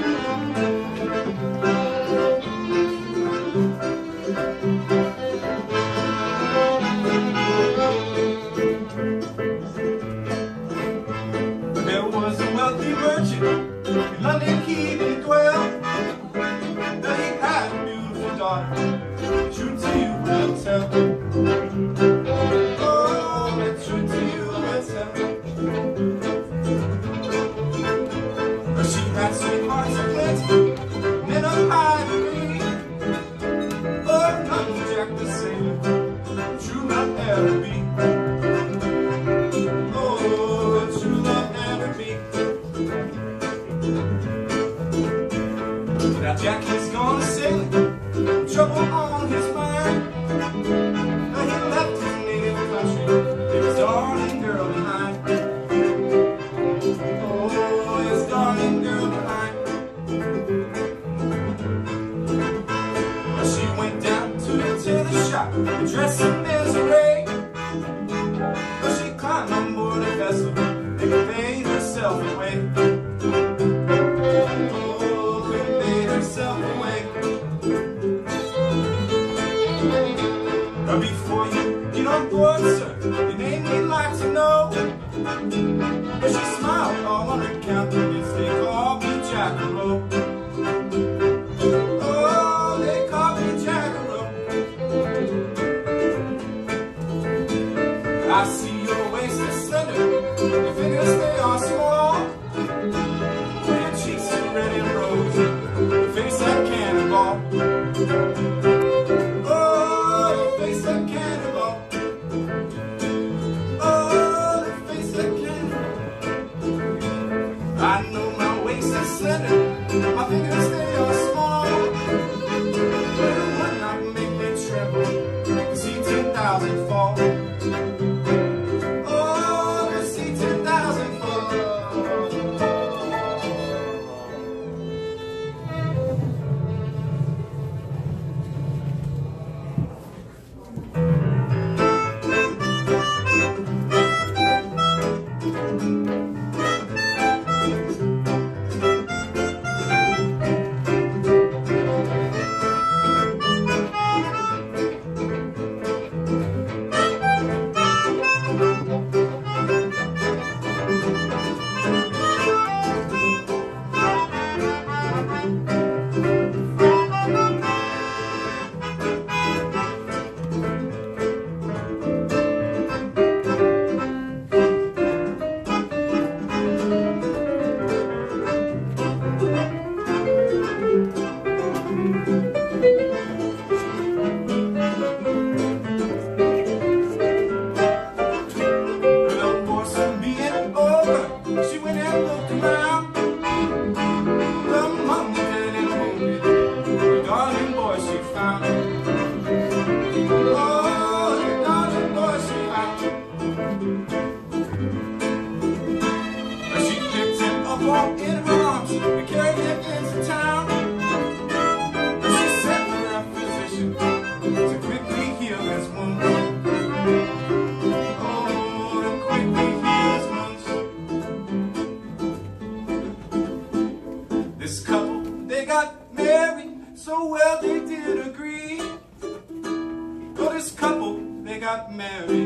There was a wealthy merchant in London he did dwell. Now he had a beautiful daughter, true to you will tell. Oh, but true to you will tell. But she had sweethearts of plenty, men of high degree. Oh, not Jack the sailor, true love ever be. Now Jack is gone sailing, trouble on his mind. Now he left his native country, leave his darling girl behind. Oh, his darling girl behind. Now she went down to the tailor shop, dressed in misery. But she climbed on board a vessel and conveyed herself away. Before you get on board, sir, your name we'd like to know. But she smiled all on her countenance. They called me Jack-a-roe. Oh, they called me Jack-a-roe. I see your waist is slender, your fingers they are small. Your cheeks are red and rosy, your face like cannonball. I know my waist is slender, my fingers they are small, but it would not make me tremble to see 10,000 fall. Oh, to see 10,000 fall. She went and looked around. The mom, dad, and home, the darling boy she found. Oh, the darling boy she found. She picked him up all in her arms and carried him into town. She sent for a physician to quickly heal his wound. Oh, to quickly heal his wounds. This couple, they got married, so well they did agree. Oh, this couple, they got married.